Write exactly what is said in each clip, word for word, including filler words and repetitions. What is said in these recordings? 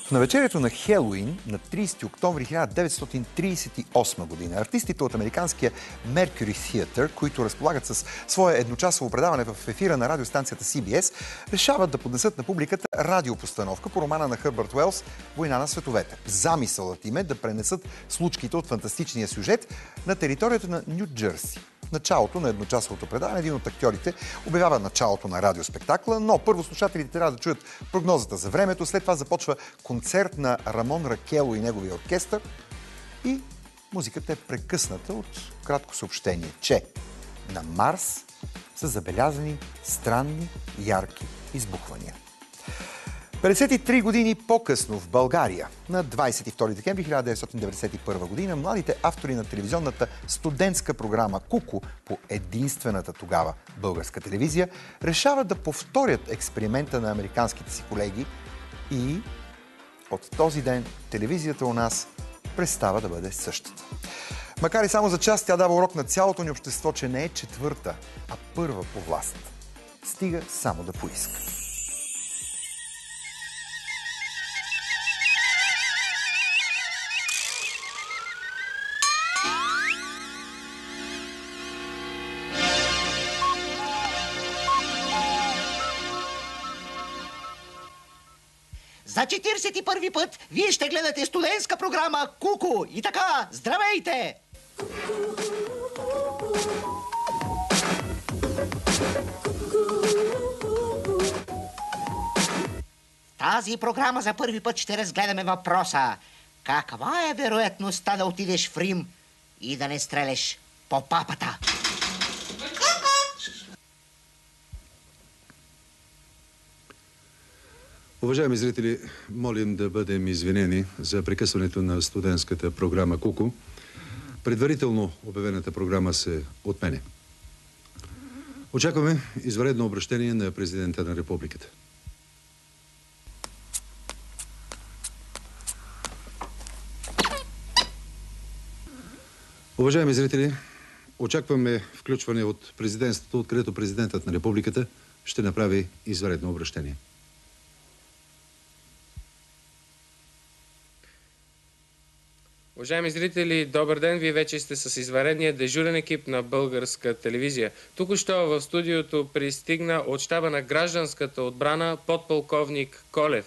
В навечерието на Хелоуин на тридесети октомври хиляда деветстотин тридесет и осма година артистите от американския Mercury Theatre, които разполагат с свое едночасово предаване в ефира на радиостанцията Си Би Ес, решават да поднесат на публиката радиопостановка по романа на Хърбърт Уелс «Война на световете». Замисълът им е да пренесат случките от фантастичния сюжет на територията на Ню Джерси. В началото на едночасовото предаване един от актьорите обявява началото на радиоспектакла, но първо слушателите трябва да чуят прогнозата за времето, след това започва концерт на Рамон Ракело и неговия оркестър и музиката е прекъсната от кратко съобщение, че на Марс са забелязани странни, ярки избухвания. петдесет и три години по-късно в България, на двадесет и втори декември хиляда деветстотин деветдесет и първа година, младите автори на телевизионната студентска програма «Куку» по единствената тогава българска телевизия решават да повторят експеримента на американските си колеги и от този ден телевизията у нас престава да бъде същата. Макар и само за час, тя дава урок на цялото ни общество, че не е четвърта, а първа по власт. Стига само да поиска. За четиридесет и първи път вие ще гледате студентска програма «Куку». И така, здравейте! В тази програма за първи път ще разгледаме въпроса: каква е вероятността да отидеш в Рим и да не стреляш по папата? Уважаеми зрители, молим да бъдем извинени за прекъсването на студентската програма «Куку». Предварително обявената програма се отменя. Очакваме извънредно обръщение на президента на републиката. Уважаеми зрители, очакваме включване от президентството, откъдето президентът на републиката ще направи извънредно обръщение. Уважаеми зрители, добър ден! Вие вече сте с извънредния дежурен екип на Българска телевизия. Току-що в студиото пристигна от щаба на гражданската отбрана подполковник Колев.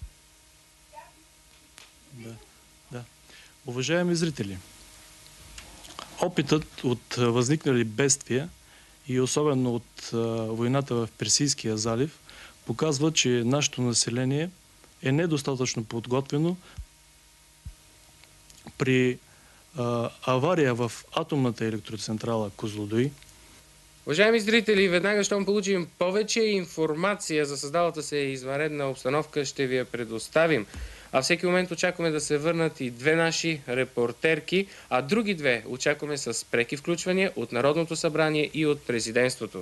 Да, да. Уважаеми зрители, опитът от възникнали бедствия и особено от а, войната в Персийския залив показва, че нашето население е недостатъчно подготвено при а, авария в атомната електроцентрала Козлодуй. Уважаеми зрители, веднага щом получим повече информация за създалата се извънредна обстановка, ще ви я предоставим. А всеки момент очакваме да се върнат и две наши репортерки, а други две очакваме с преки включвания от Народното събрание и от президентството.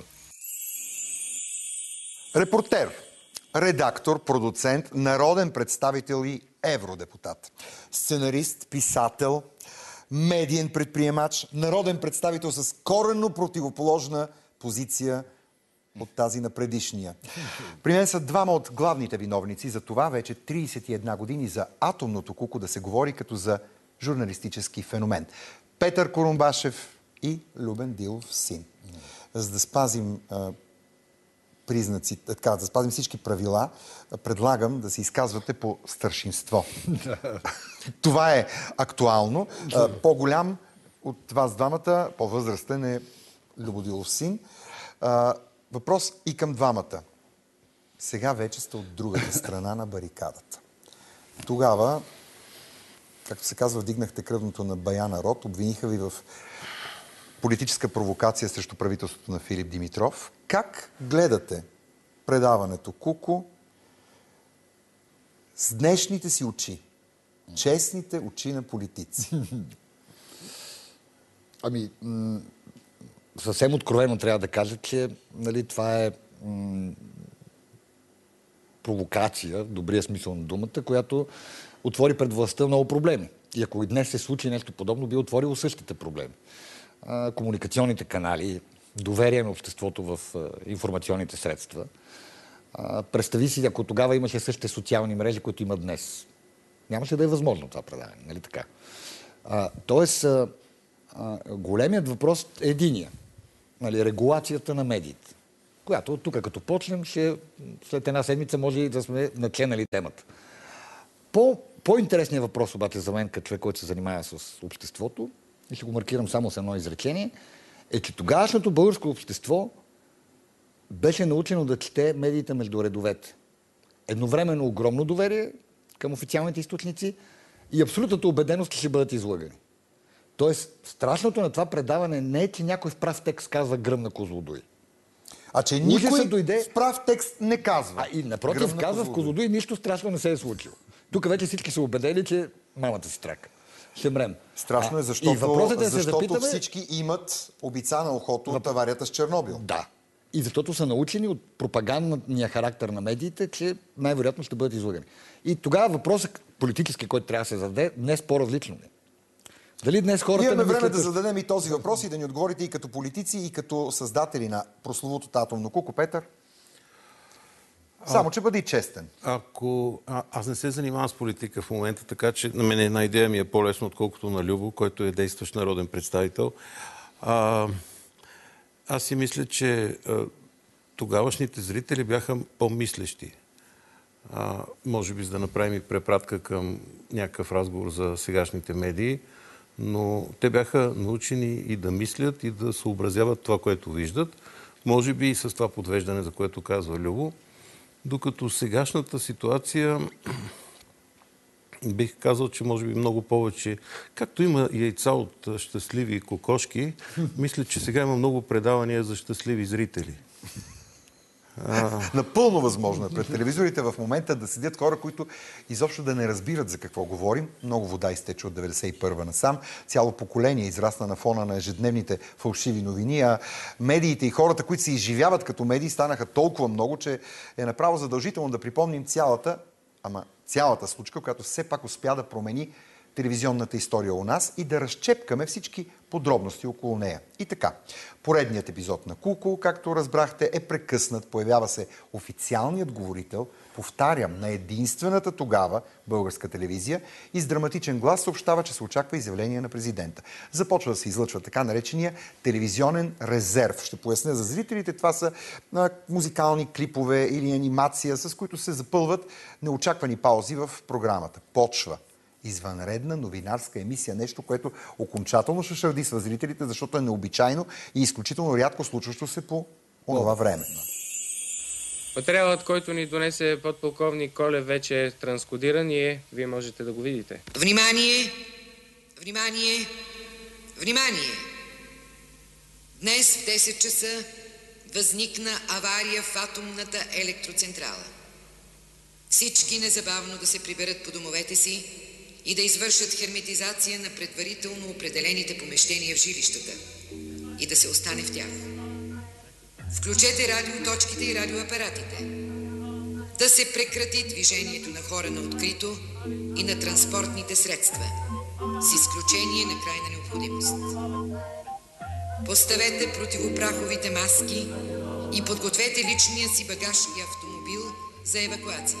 Репортер, редактор, продуцент, народен представител и евродепутат. Сценарист, писател, медиен предприемач, народен представител с коренно противоположна позиция от тази на предишния. При мен са двама от главните виновници за това вече тридесет и една години за атомното куку да се говори като за журналистически феномен. Петър Корумбашев и Любен Дилов син. За да спазим а, признаци, така, да спазим всички правила, предлагам да се изказвате по старшинство. Това е актуално. По-голям от вас двамата, по-възрастен е Любодилов син. Въпрос и към двамата. Сега вече сте от другата страна на барикадата. Тогава, както се казва, вдигнахте кръвното на бая народ, обвиниха ви в политическа провокация срещу правителството на Филип Димитров. Как гледате предаването «Куку» с днешните си очи? Честните очи на политици. Ами, съвсем откровено трябва да кажа, че нали, това е провокация, в добрия смисъл на думата, която отвори пред властта много проблеми. И ако и днес се случи нещо подобно, би отворило същите проблеми. А, комуникационните канали, доверие на обществото в а, информационните средства. А, представи си, ако тогава имаше същите социални мрежи, които има днес. Нямаше да е възможно това предаване, нали така? А, тоест, а, а, големият въпрос е единия. Нали, регулацията на медиите, която от тук като почнем, ще, след една седмица може и да сме наченали темата. По, по-интересният въпрос обаче за мен, като човек, който се занимава с обществото, и ще го маркирам само с едно изречение, е, че тогавашното българско общество беше научено да чете медиите между редовете. Едновременно огромно доверие към официалните източници и абсолютната убеденост, че ще бъдат излъгани. Тоест, страшното на това предаване не е, че някой в прав текст казва гръмна Козлодуй. А че никой дойде... в прав текст не казва. А и напротив, казва в Козлодуй, нищо страшно не се е случило. Тук вече всички са убедени, че мамата си трака. Ще мрем. Страшно е, защото, е да защото запитаме... всички имат обица на ухото от аварията с Чернобил. Да. И защото са научени от пропагандния характер на медиите, че най-вероятно ще бъдат излъгани. И тогава въпросът политически, който трябва да се зададе, днес по-различно не. Дали днес хората... Имаме време да зададем и този въпрос и да ни отговорите и като политици, и като създатели на прословутото атомно куко. Петър? Само, че бъди честен. Ако... А, аз не се занимавам с политика в момента, така че на мен една идея ми е по-лесно, отколкото на Любо, който е действащ народен представител. А, аз си мисля, че а, тогавашните зрители бяха по-мислещи. А, може би за да направим и препратка към някакъв разговор за сегашните медии, но те бяха научени и да мислят, и да съобразяват това, което виждат. Може би и с това подвеждане, за което казва Любо. Докато сегашната ситуация, бих казал, че може би много повече, както има яйца от щастливи кокошки, мисля, че сега има много предавания за щастливи зрители. А... Напълно възможно е пред телевизорите в момента да седят хора, които изобщо да не разбират за какво говорим. Много вода изтече от деветдесет и първа насам. Цяло поколение израсна на фона на ежедневните фалшиви новини, а медиите и хората, които се изживяват като медии, станаха толкова много, че е направо задължително да припомним цялата, ама цялата случка, която все пак успя да промени телевизионната история у нас и да разчепкаме всички подробности около нея. И така, поредният епизод на Куко, както разбрахте, е прекъснат. Появява се официалният говорител, повтарям, на единствената тогава българска телевизия, и с драматичен глас съобщава, че се очаква изявление на президента. Започва да се излъчва така наречения телевизионен резерв. Ще поясня за зрителите, това са а, музикални клипове или анимация, с които се запълват неочаквани паузи в програмата. Почва извънредна новинарска емисия, нещо, което окончателно ще шардисва зрителите, защото е необичайно и изключително рядко случващо се по онова време. Материалът, който ни донесе подполковник Колев, вече е транскодиран и вие можете да го видите. Внимание! Внимание! Внимание! Днес в десет часа възникна авария в атомната електроцентрала. Всички незабавно да се приберат по домовете си и да извършат херметизация на предварително определените помещения в жилищата и да се остане в тях. Включете радиоточките и радиоапаратите. Да се прекрати движението на хора на открито и на транспортните средства, с изключение на крайна необходимост. Поставете противопраховите маски и подгответе личния си багаж и автомобил за евакуация.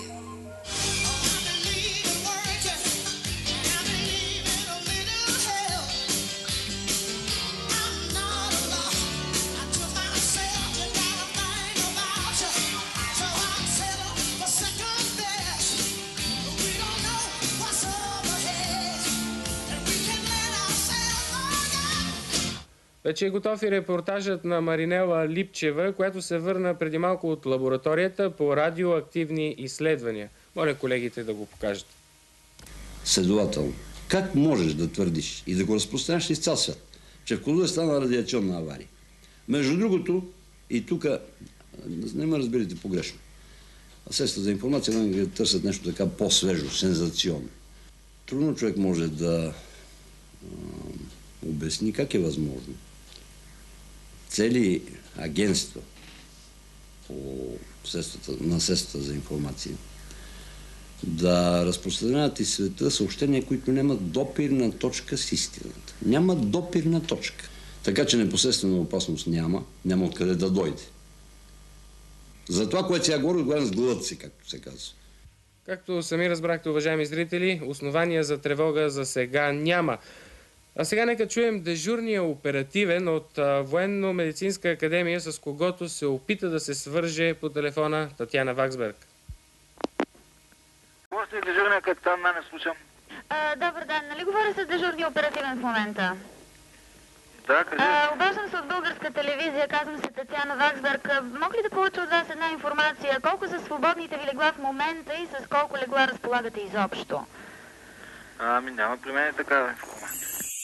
Вече е готов и репортажът на Маринела Липчева, която се върна преди малко от лабораторията по радиоактивни изследвания. Моля колегите да го покажат. Следователно, как можеш да твърдиш и да го разпространиш из цял свят, че в Козлодуй стана радиационна авария? Между другото, и тук не ме разберете погрешно. Средства за информация да търсят нещо така по-свежо, сензационно. Трудно човек може да а, обясни как е възможно цели агентства по средствата, на средствата за информация да разпространяват из света съобщения, които нямат допирна точка с истината. Нямат допирна точка. Така че непосредствена опасност няма, няма откъде да дойде. За това, което сега говоря, отговарям с главата си, както се казва. Както сами разбрахте, уважаеми зрители, основания за тревога за сега няма. А сега нека чуем дежурния оперативен от Военно-медицинска академия, с когото се опита да се свърже по телефона Татяна Ваксберг. Може ли дежурния капитан, мене слушам? А, добър ден, нали говоря с дежурния оперативен в момента? Да, кажи. А, обаждам се от българска телевизия, казвам се Татяна Ваксберг. Мога ли да получа от вас една информация? Колко са свободните ви легла в момента и с колко легла разполагате изобщо? Ами няма при мен такава информация.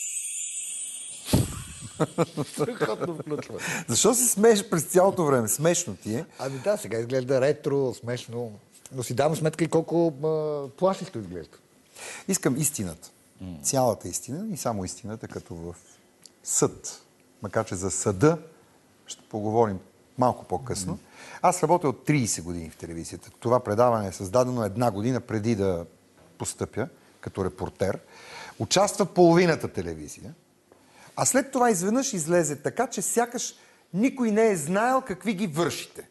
Защо се смееш през цялото време? Смешно ти е. Ами да, сега изглежда ретро, смешно. Но си давам сметка и колко плашещо изглежда. Искам истината. Цялата истина и само истината, като в съд. Макар че за съда ще поговорим малко по-късно. Аз работя от трийсет години в телевизията. Това предаване е създадено една година преди да постъпя като репортер. Участва половината телевизия. А след това изведнъж излезе така, че сякаш никой не е знаел какви ги вършите.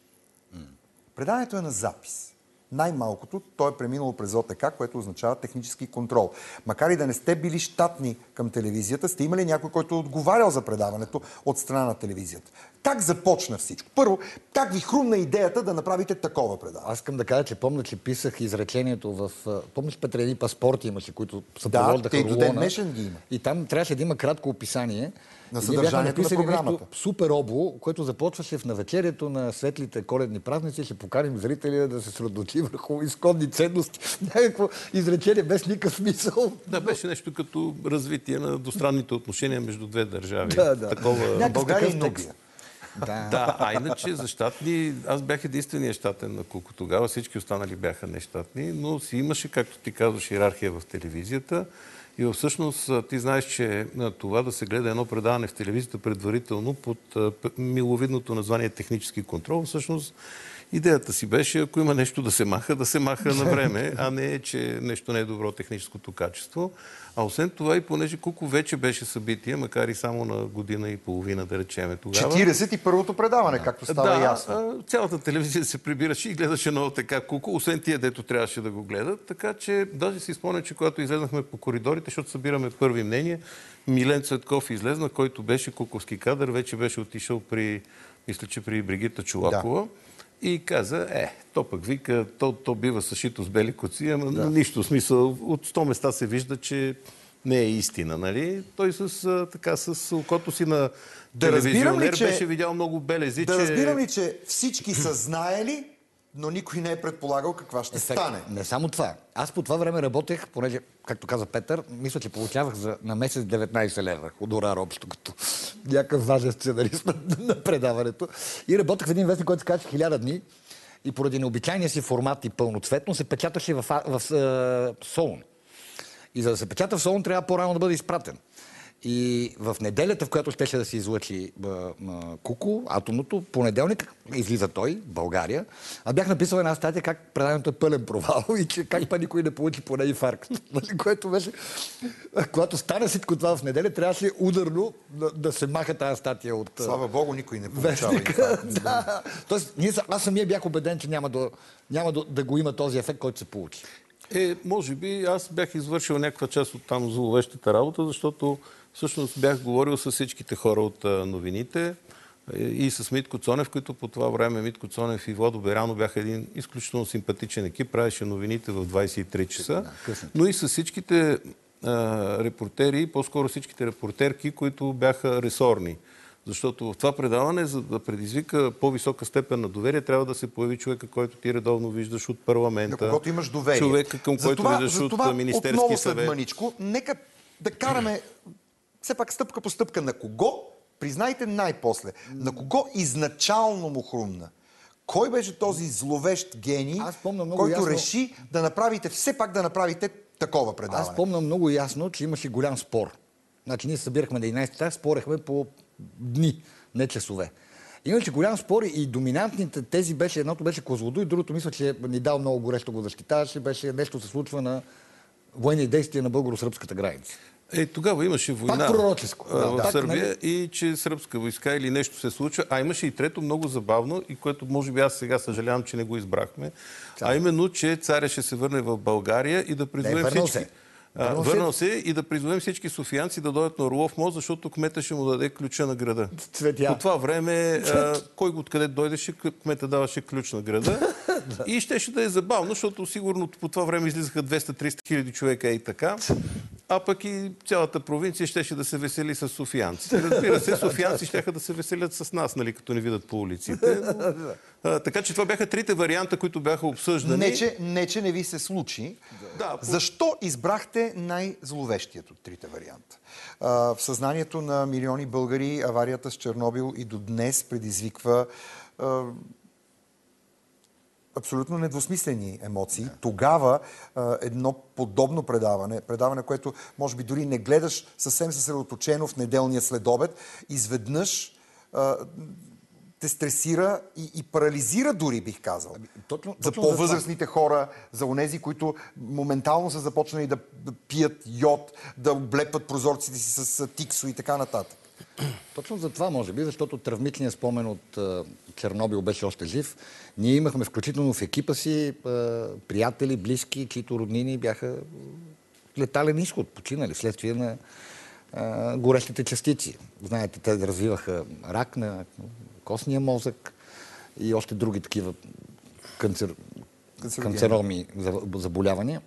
Предаването е на запис. Най-малкото то е преминало през О Т К, което означава технически контрол. Макар и да не сте били щатни към телевизията, сте имали някой, който е отговарял за предаването от страна на телевизията. Как започна всичко? Първо, как ви хрумна идеята да направите такова предаване? Аз искам да кажа, че помня, че писах изречението в... Помниш, Петре, едни паспорти имаше, които съпровождаха да, рулона. до ден днешен ги има. И там трябваше да има кратко описание на съдържанието на програмата. Нещо супер обло, което започваше в навечерието на светлите коледни празници. Ще поканим зрителя да се средоточи върху изконни ценности. Някакво изречение без никакъв смисъл. Да, беше нещо като развитие на двустранните отношения между две държави. Да, да. Такова... България и Нубия. Да. Да, а иначе за щатни, аз бях единствения щатен на Куко тогава, всички останали бяха нещатни, но си имаше, както ти казваш, иерархия в телевизията. И всъщност ти знаеш, че това да се гледа едно предаване в телевизията предварително под миловидното название технически контрол, всъщност идеята си беше, ако има нещо да се маха, да се маха на време, а не, че нещо не е добро техническото качество. А освен това и понеже Куко вече беше събитие, макар и само на година и половина, да речеме тогава. четиридесет и първото предаване, както става да, ясно. Цялата телевизия се прибираше и гледаше много така Куко, освен тия, дето трябваше да го гледат. Така че даже си спомням, че когато излезнахме по коридорите, защото събираме първи мнения, Милен Цветков излезна, който беше куковски кадър, вече беше отишъл при, мисля, че при Бригита Чолакова. Да. И каза, е, то пък вика, то, то бива съшито с бели коци, ама да. Нищо смисъл. От сто места се вижда, че не е истина, нали? Той с, така, с окото си на да телевизионер че, беше видял много белези, да че... разбирам ли, че всички са знаели, но никой не е предполагал каква ще Ефект. стане. Не само това. Аз по това време работех, понеже, както каза Петър, мисля, че получавах за, на месец деветнайсет лева хонорар общо, като някакъв важен сценарист на, на предаването. И работех в един вестник, който се казва хиляда дни. И поради необичайния си формат и пълноцветно се печаташе в, в, в, в Солун. И за да се печата в Солун, трябва по-рано да бъде изпратен. И в неделята, в която щеше да се излъчи Куко, атомното, понеделник излиза той, България. А бях написал една статия как предаването е пълен провал и че как па никой не получи поне инфаркт. Което беше... Когато стане всичко това в неделя, трябваше ударно да, да се маха тази статия от... Слава Богу, никой не получава инфаркт. Да. Тоест, ние, аз самия бях убеден, че няма, да, няма да, да го има този ефект, който се получи. Е, може би аз бях извършил някаква част от там зловещата работа, защото всъщност бях говорил с всичките хора от новините и с Митко Цонев, които по това време Митко Цонев и Владо Берано бяха един изключително симпатичен екип, правеше новините в двайсет и три часа, но и с всичките а, репортери, по-скоро всичките репортерки, които бяха ресорни. Защото в това предаване, за да предизвика по-висока степен на доверие, трябва да се появи човека, който ти редовно виждаш от парламента. На когото имаш доверие. Човека, към за който това, виждаш за това, от Министерски отново съвет. след мъничко, нека да караме все пак стъпка по стъпка. На кого, признайте най-после, на кого изначално му хрумна? Кой беше този зловещ гений, който ясно... реши да направите, все пак да направите такова предаване? Аз помня много ясно, че имаше голям спор. Значи ние събирахме на единайсет часа, спорехме по дни, не часове. Имаше голям спор и доминантните тези беше, едното беше Козлодуй, другото мисля, че ни дал много горещо го защитаваше, беше нещо се случва на военни действия на българо-сръбската граница. Е, тогава имаше война Пак пророческо. а, в Да, Сърбия нали? и че сръбска войска или нещо се случва. А имаше и трето много забавно, и което може би аз сега съжалявам, че не го избрахме. А именно, че царя ще се върне в България и да призовем върнал всички... се. А, върнал се и да призовем всички софиянци да дойдат на Орлов мост, защото кмета ще му даде ключа на града. Цветя. По това време, а, кой откъде дойдеше, кмета даваше ключ на града. И щеше да е забавно, защото сигурно по това време излизаха двеста-триста хиляди човека и така. А пък и цялата провинция щеше да се весели с софиянци. Разбира се, софиянци щяха да се веселят с нас, нали, като не видят по улиците. Но, а, така че това бяха трите варианта, които бяха обсъждани. Не, че не, че не ви се случи. Да, по... Защо избрахте най-зловещият от трите варианта? А, в съзнанието на милиони българи аварията с Чернобил и до днес предизвиква а, абсолютно недвусмислени емоции. Да. Тогава а, едно подобно предаване, предаване, което може би дори не гледаш съвсем съсредоточено в неделния следобед, изведнъж а, те стресира и, и парализира дори, бих казал. Ами, точно, за точно по-възрастните за хора, за онези, които моментално са започнали да пият йод, да облепват прозорците си с тиксо и така нататък. Точно за това, може би, защото травмичният спомен от uh, Чернобил беше още жив. Ние имахме включително в екипа си uh, приятели, близки, чието роднини бяха летален изход, починали вследствие на uh, горещите частици. Знаете, те развиваха рак на костния мозък и още други такива канцер... канцероми заболявания.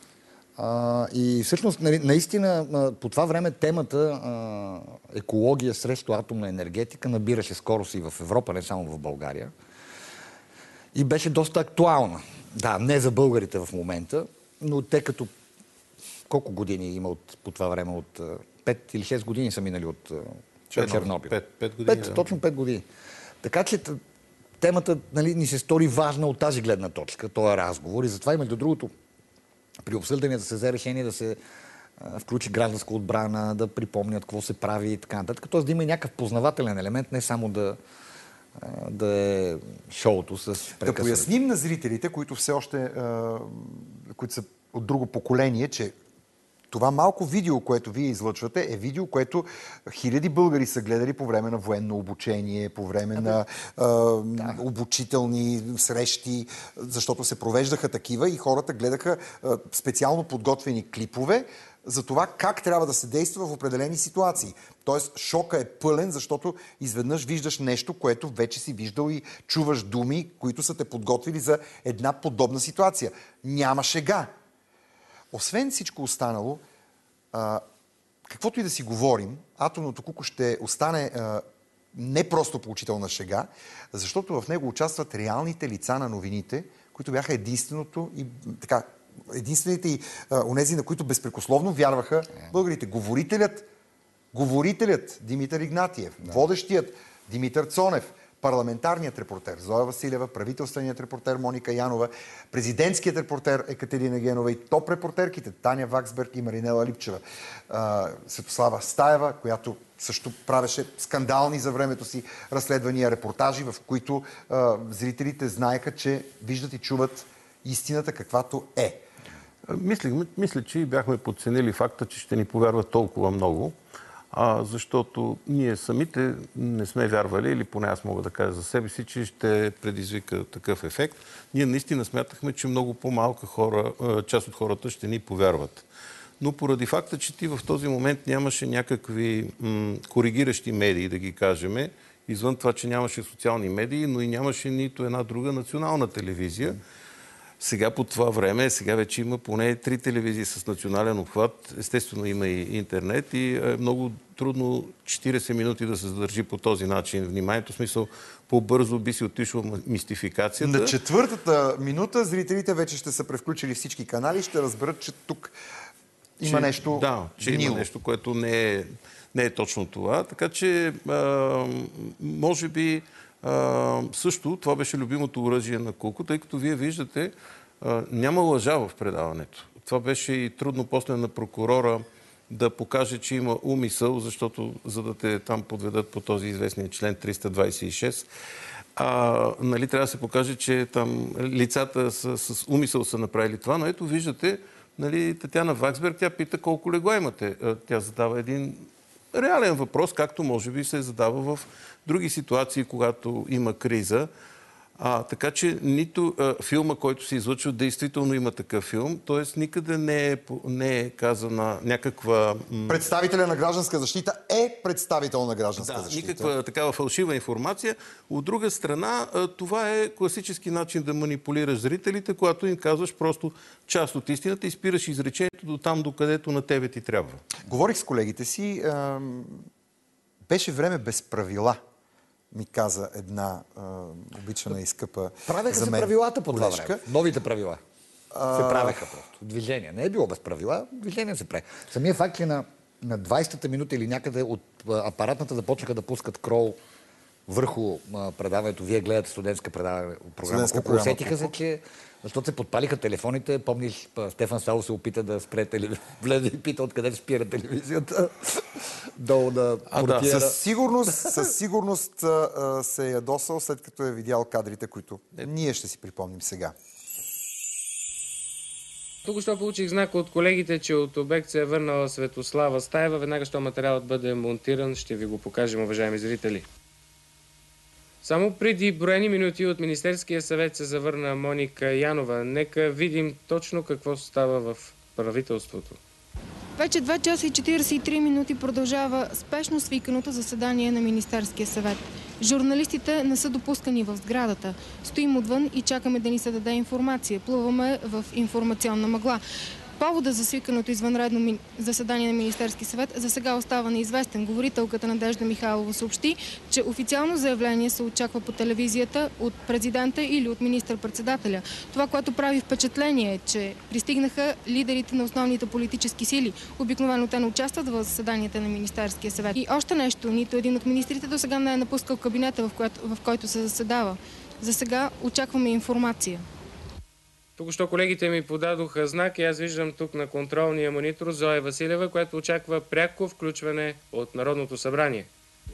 А, и всъщност, наистина, по това време темата а, екология срещу атомна енергетика набираше скорост и в Европа, не само в България. И беше доста актуална. Да, не за българите в момента, но те като... Колко години има от, по това време? От пет или шест години са минали от Чернобил. пет години. пет, точно пет години. Така че темата, нали, ни се стори важна от тази гледна точка, този разговор. И затова и между другото, при обсъжданията се взе решение да се а, включи гражданска отбрана, да припомнят какво се прави и така нататък. Тоест да има и някакъв познавателен елемент, не само да, а, да е шоуто с прекъсване. Да поясним на зрителите, които все още а, които са от друго поколение, че това малко видео, което вие излъчвате, е видео, което хиляди българи са гледали по време на военно обучение, по време на а, да. обучителни срещи, защото се провеждаха такива и хората гледаха а, специално подготвени клипове за това как трябва да се действа в определени ситуации. Тоест шока е пълен, защото изведнъж виждаш нещо, което вече си виждал и чуваш думи, които са те подготвили за една подобна ситуация. Няма шега. Освен всичко останало, а, каквото и да си говорим, атомното куко ще остане а, не просто поучителна шега, защото в него участват реалните лица на новините, които бяха единственото и така, единствените и а, онези, на които безпрекословно вярваха българите. Говорителят, говорителят Димитър Игнатиев, да. Водещият Димитър Цонев, парламентарният репортер Зоя Василева, правителственият репортер Моника Янова, президентският репортер Екатерина Генова и топ репортерките Таня Ваксберг и Маринела Липчева. А, Светослава Стаева, която също правеше скандални за времето си разследвания, репортажи, в които а, зрителите знаеха, че виждат и чуват истината каквато е. Мисля, мисля, че и бяхме подценили факта, че ще ни повярват толкова много. А, защото ние самите не сме вярвали, или поне аз мога да кажа за себе си, че ще предизвика такъв ефект. Ние наистина смятахме, че много по-малка хора, част от хората ще ни повярват. Но поради факта, че ти в този момент нямаше някакви м- коригиращи медии, да ги кажем, извън това, че нямаше социални медии, но и нямаше нито една друга национална телевизия. Сега по това време, сега вече има поне три телевизии с национален обхват. Естествено има и интернет и е много трудно четирийсет минути да се задържи по този начин вниманието. В смисъл, по-бързо би си отишла мистификацията. На четвъртата минута зрителите вече ще са превключили всички канали и ще разберат, че тук има че, нещо Да, че гнило. Има нещо, което не е, не е точно това. Така че, а, може би, Uh, също това беше любимото оръжие на Куко, тъй като вие виждате, uh, няма лъжа в предаването. Това беше и трудно после на прокурора да покаже, че има умисъл, защото за да те там подведат по този известния член триста двадесет и шест, uh, нали, трябва да се покаже, че там лицата с, с умисъл са направили това, но ето виждате Нали, Татяна Ваксберг, тя пита колко легла имате. Тя задава един реален въпрос, както може би се задава в други ситуации, когато има криза. А, така че нито а, филма, който се излъчва, действително има такъв филм, т.е. никъде не е, не е казана някаква... Представителя на гражданска защита е представител на гражданска да, защита. Никаква такава фалшива информация. От друга страна, а, това е класически начин да манипулираш зрителите, когато им казваш просто част от истината и спираш изречението до там, докъдето на тебе ти трябва. Говорих с колегите си. А, беше време без правила, ми каза една а, обичана и скъпа Правеха за се мен правилата по това колежка. време. Новите правила А... се правеха просто. Движение. Не е било без правила, движение се прави. Самия факт, че на, на двайсетата минута или някъде от апаратната започнаха да пускат крол върху а, предаването. Вие гледате студентска предаване, програма. Колко усетиха се, че защото се подпалиха телефоните. Помниш, Стефан Сало се опита да спре телевизията. Влезе и пита откъде се спира телевизията. Долу да портиера. Да, със сигурност, със сигурност а, се е ядосал, след като е видял кадрите, които ние ще си припомним сега. Тук що получих знак от колегите, че от обект се е върнала Светослава Стаева. Веднага, що материалът бъде монтиран, ще ви го покажем, уважаеми зрители. Само преди броени минути от Министерския съвет се завърна Моника Янова. Нека видим точно какво става в правителството. Вече два часа и четирийсет и три минути продължава спешно свиканото заседание на Министерския съвет. Журналистите не са допускани в сградата. Стоим отвън и чакаме да ни се даде информация. Плуваме в информационна мъгла. Повода за свиканото извънредно заседание на Министерски съвет за сега остава неизвестен. Говорителката Надежда Михайлова съобщи, че официално заявление се очаква по телевизията от президента или от министър-председателя. Това, което прави впечатление е, че пристигнаха лидерите на основните политически сили. Обикновено те не участват в заседанията на Министерския съвет. И още нещо, нито един от министрите до сега не е напускал кабинета, в, което, в който се заседава. За сега очакваме информация. Тук що колегите ми подадоха знак и аз виждам тук на контролния монитор Зоя Василева, която очаква пряко включване от Народното събрание.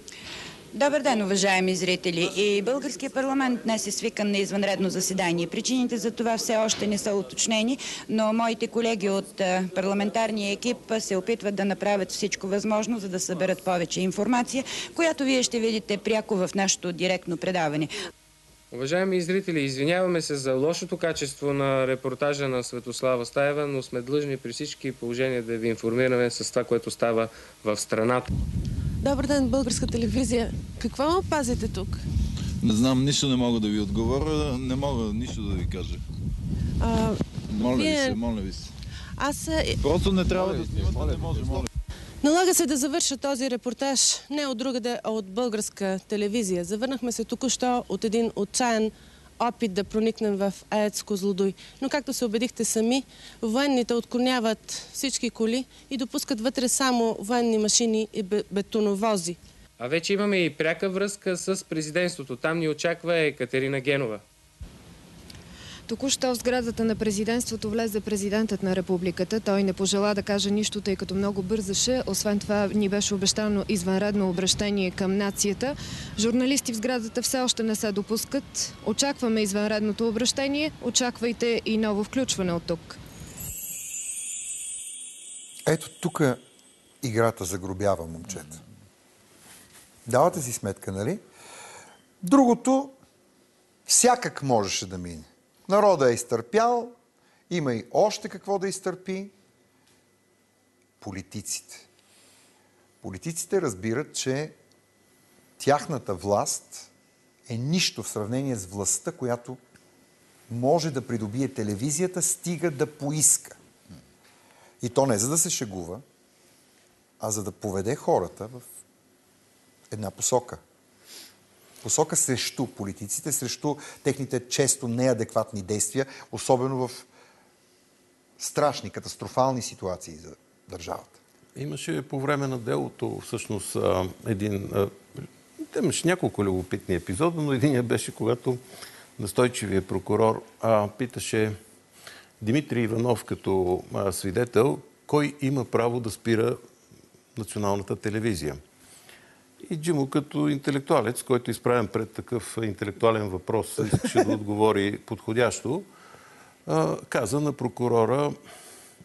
Добър ден, уважаеми зрители. И Българския парламент днес е свикан на извънредно заседание. Причините за това все още не са уточнени, но моите колеги от парламентарния екип се опитват да направят всичко възможно, за да съберат повече информация, която вие ще видите пряко в нашето директно предаване. Уважаеми зрители, извиняваме се за лошото качество на репортажа на Светослава Стаева, но сме длъжни при всички положения да ви информираме с това, което става в страната. Добър ден, Българска телевизия. Какво ме пазите тук? Не знам, нищо не мога да ви отговоря, не мога нищо да ви кажа. А, моля вие... ви се, моля ви се. Аз... Просто не трябва да снимате, не може, моля. Налага се да завърша този репортаж не от другаде, а от Българска телевизия. Завърнахме се току-що от един отчаян опит да проникнем в АЕЦ Козлодуй. Но както се убедихте сами, военните отклоняват всички коли и допускат вътре само военни машини и бетоновози. А вече имаме и пряка връзка с президентството. Там ни очаква Екатерина Генова. Току-що в сградата на президентството влезе президентът на републиката. Той не пожела да каже нищо, тъй като много бързаше. Освен това ни беше обещано извънредно обращение към нацията. Журналисти в сградата все още не се допускат. Очакваме извънредното обращение. Очаквайте и ново включване от тук. Ето тук играта загробява, момчета. Давате си сметка, нали? Другото всякак можеше да мине. Народът е изтърпял, има и още какво да изтърпи. Политиците. Политиците разбират, че тяхната власт е нищо в сравнение с властта, която може да придобие телевизията, стига да поиска. И то не за да се шегува, а за да поведе хората в една посока. Посока срещу политиците, срещу техните често неадекватни действия, особено в страшни, катастрофални ситуации за държавата. Имаше по време на делото всъщност един... Имаше няколко любопитни епизода, но единият беше, когато настойчивия прокурор а, питаше Димитрий Иванов като а, свидетел, кой има право да спира националната телевизия. И Джимо като интелектуалец, който е изправен пред такъв интелектуален въпрос, искаше да отговори подходящо, каза на прокурора,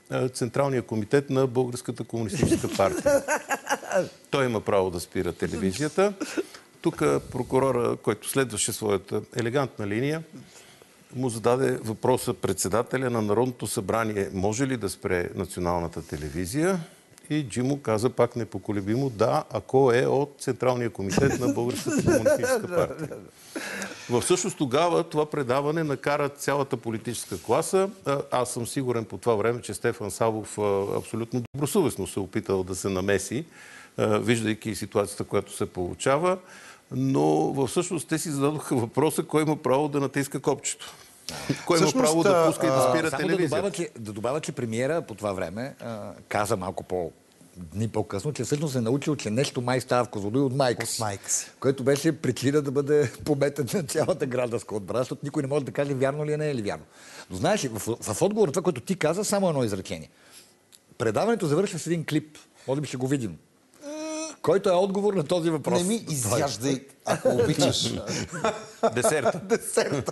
Централния комитет на Българската комунистическа партия. Той има право да спира телевизията. Тук прокурора, който следваше своята елегантна линия, му зададе въпроса председателя на Народното събрание: може ли да спре националната телевизия? И Джимо каза пак непоколебимо: да, ако е от Централния комитет на Българската комунистическа партия. Всъщност тогава това предаване накара цялата политическа класа. Аз съм сигурен по това време, че Стефан Савов абсолютно добросъвестно се опитал да се намеси, виждайки ситуацията, която се получава. Но всъщност те си зададоха въпроса: кой има право да натиска копчето? Кой има право да пуска и да спира телевизията? Да, да добавя, че премиера по това време а, каза малко по дни по-късно, че всъщност е научил, че нещо май става в Козлодуй от майка си. майка си. Което беше причина да бъде пометен на цялата гражданска отбрана, защото никой не може да каже вярно ли е, не е ли вярно. Но знаеш ли, в, в отговор на това, което ти каза, само едно изречение. Предаването завършва с един клип. Може би ще го видим. Който е отговор на този въпрос. Не ми изяждай, ако обичаш. Десерта. Десерта.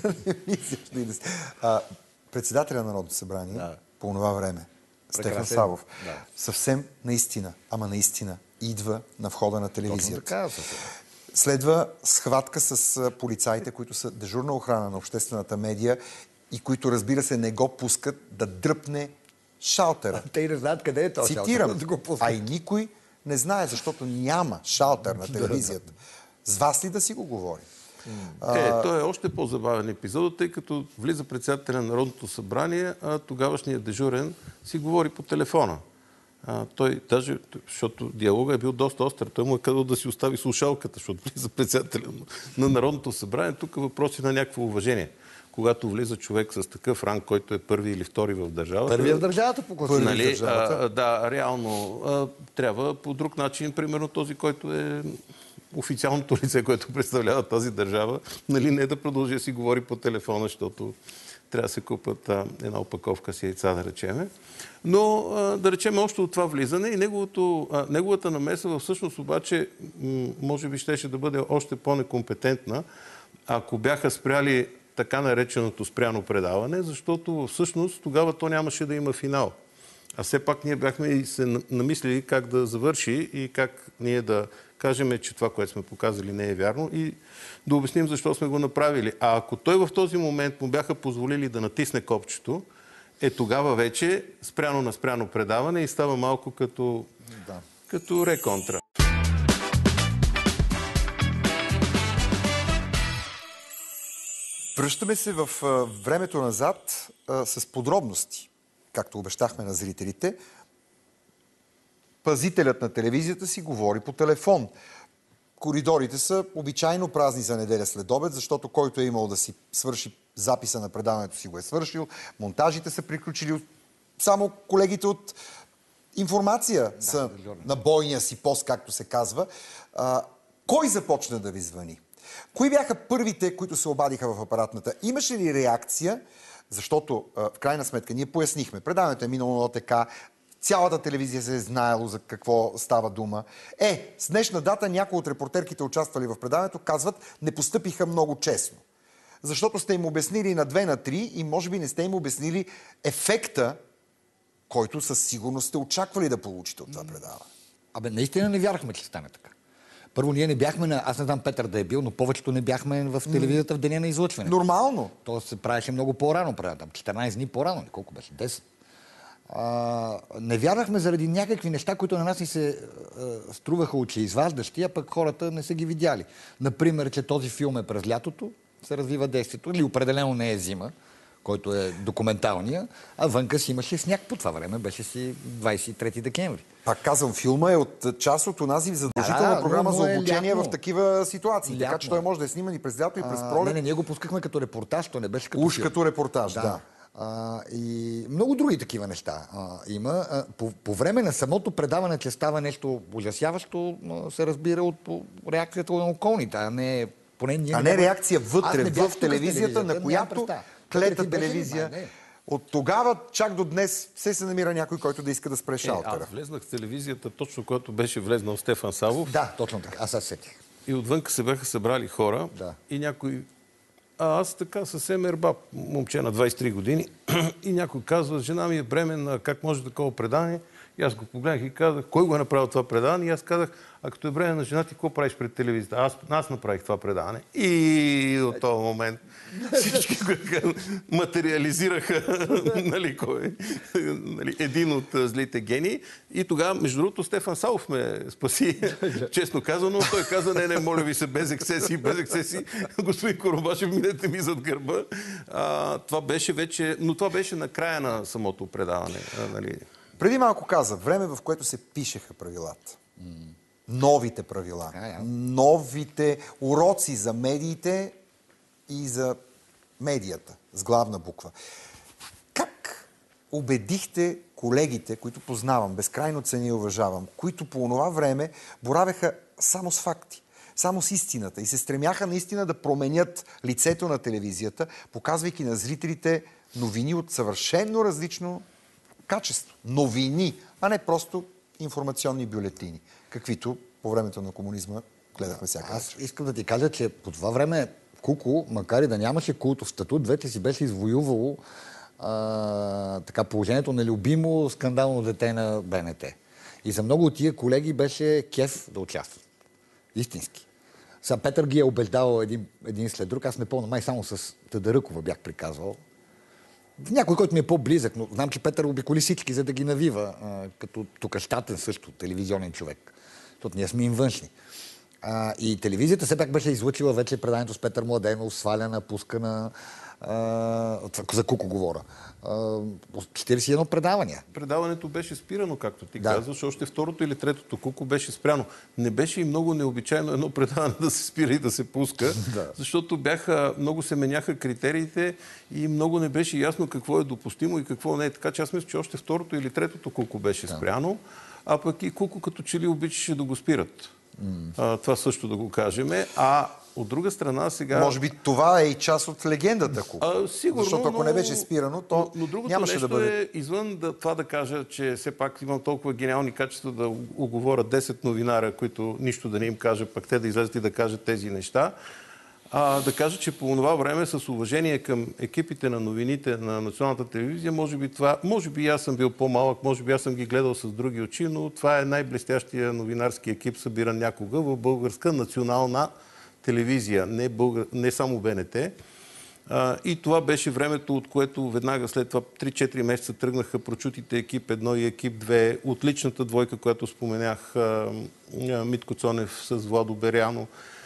а, председателя на Народното събрание, да, по това време, Стефан Савов, да, съвсем наистина, ама наистина, идва на входа на телевизията. Така, следва схватка с полицаите, които са дежурна охрана на обществената медия и които, разбира се, не го пускат да дръпне шалтера. Те и не знаят къде е този шалтер. Да го пускат. А и никой не знае, защото няма шалтер на телевизията. С вас ли да си го говори? Е, той е още по-забавен епизод, тъй като влиза председателя на Народното събрание, а тогавашният дежурен си говори по телефона. А, той даже, защото диалога е бил доста остър, той му е казал да си остави слушалката, защото влиза председателя на Народното събрание. Тук въпроси на някакво уважение. Когато влиза човек с такъв ранг, който е първи или втори в държавата. Първи в държавата по класиране. Нали, държавата. А, да, реално а, трябва по друг начин, примерно този, който е официалното лице, което представлява тази държава, нали, не да продължи да си говори по телефона, защото трябва да се купат а, една опаковка с яйца, да речеме. Но а, да речем още от това влизане и неговото, а, неговата намеса всъщност обаче м- може би щеше да бъде още по-некомпетентна, ако бяха спряли така нареченото спряно предаване, защото всъщност тогава то нямаше да има финал. А все пак ние бяхме и се намислили как да завърши и как ние да кажем, че това, което сме показали, не е вярно и да обясним защо сме го направили. А ако той в този момент му бяха позволили да натисне копчето, е тогава вече спряно на спряно предаване и става малко като, да, като реконтра. Връщаме се в времето назад а, с подробности, както обещахме на зрителите. Пазителят на телевизията си говори по телефон. Коридорите са обичайно празни за неделя след обед, защото който е имал да си свърши записа на предаването си го е свършил, монтажите са приключили. Само колегите от информация да, са да, на бойния си пост, както се казва. А, кой започна да ви звъни? Кои бяха първите, които се обадиха в апаратната? Имаше ли реакция? Защото, в крайна сметка, ние пояснихме. Предаването е минало на ОТК, цялата телевизия се е знаело за какво става дума. Е, с днешна дата някои от репортерките, участвали в предаването, казват, не постъпиха много честно. Защото сте им обяснили на две, на три и може би не сте им обяснили ефекта, който със сигурност сте очаквали да получите от това предаване. Абе, наистина не вярвахме, че стане така. Първо, ние не бяхме на... Аз не знам Петър да е бил, но повечето не бяхме в телевизията в деня на излъчване. Нормално. То се правеше много по-рано. Там четиринайсет дни по-рано. Колко беше? десет. А, не вярвахме заради някакви неща, които на нас ни се а, струваха очеизваждащи, а пък хората не са ги видяли. Например, че този филм е през лятото, се развива действието, или определено не е зима, който е документалния, а вънка си имаше сняг по това време, беше си двайсет и трети декември. Пак казвам, филма е от част от онази задължителна да, да, програма за обучение е в такива ситуации. Лятно. Така че той може да е сниман и през лято, и през пролет. Не, не, ние го пускахме като репортаж, то не беше като Уж филм. Като репортаж, да. да. А, и много други такива неща а, има. А, по, по време на самото предаване, че става нещо ужасяващо, се разбира от по реакцията на околните, а не... Поне ние а не реакция вътре, в телевизията, телевизията, на която клета телевизия... Не. От тогава, чак до днес, все се намира някой, който да иска да спре шалтера. Е, аз влезнах в телевизията точно когато беше влезнал Стефан Савов. Да, точно така. Аз аз сетих. И отвънка се бяха събрали хора да. И някой А аз така съвсем ербаб, момче на двайсет и три години, и някой казва, жена ми е бременна, как може такова предание? И аз го погледнах и казах, кой го е направил това предаване? И аз казах, а като е бременна жена ти, какво правиш пред телевизията? Аз, аз направих това предаване. И до този момент всички го материализираха нали, кой, нали, един от злите гении. И тогава, между другото, Стефан Савов ме спаси, честно казано. Той каза, не, не, моля ви се, без ексеси, без ексеси. Господин Коробашев, минете ми зад гърба. А, това беше вече, но това беше на края на самото предаване. Нали. Преди малко каза, време, в което се пишеха правилата. Новите правила. Новите уроци за медиите и за медията с главна буква. Как убедихте колегите, които познавам, безкрайно цени и уважавам, които по онова време боравеха само с факти, само с истината и се стремяха наистина да променят лицето на телевизията, показвайки на зрителите новини от съвършенно различно качество. Новини, а не просто информационни бюлетини, каквито по времето на комунизма гледахме всяка. Аз искам да ти кажа, че по това време Куку, макар и да нямаше култов статут, вече си беше извоювало а, така, положението на любимо скандално дете на БНТ. И за много от тия колеги беше кеф да участват. Истински. Сега Петър ги е убеждавал един, един след друг. Аз не помня, май само с Тадъръкова бях приказвал. Някой, който ми е по-близък, но знам, че Петър обиколи всички, за да ги навива, а, като тук щатен също, телевизионен човек. Защото ние сме им външни. А, и телевизията все пак беше излъчила вече преданието с Петър Младенов, сваляна, пускана, а, за Куку говоря. А, четирийсет и едно предавания. Предаването беше спирано, както ти да. казваш. Още второто или третото Куку беше спряно. Не беше и много необичайно едно предаване да се спира и да се пуска, да. Защото бяха, много се меняха критериите и много не беше ясно какво е допустимо и какво не е. Така че аз мисля, че още второто или третото Куку беше да. спряно, а пък и Куку като че ли обичаше да го спират. Mm. А, това също да го кажем. А от друга страна сега... Може би това е и част от легендата Куку. А, сигурно, защото ако но... не беше спирано, то но, но нямаше да бъде... е извън да, това да кажа, че все пак имам толкова гениални качества да оговоря десет новинара, които нищо да не им кажа, пък те да излезат и да кажат тези неща. А, да кажа, че по това време с уважение към екипите на новините на Националната телевизия, може би това, може би аз съм бил по-малък, може би аз съм ги гледал с други очи, но това е най-блестящия новинарски екип, събиран някога в българска национална телевизия, не, българ... не само БНТ. А, и това беше времето, от което веднага след това три-четири месеца тръгнаха прочутите екип едно и екип две, отличната двойка, която споменах, а, Митко Цонев с Владо Беряно.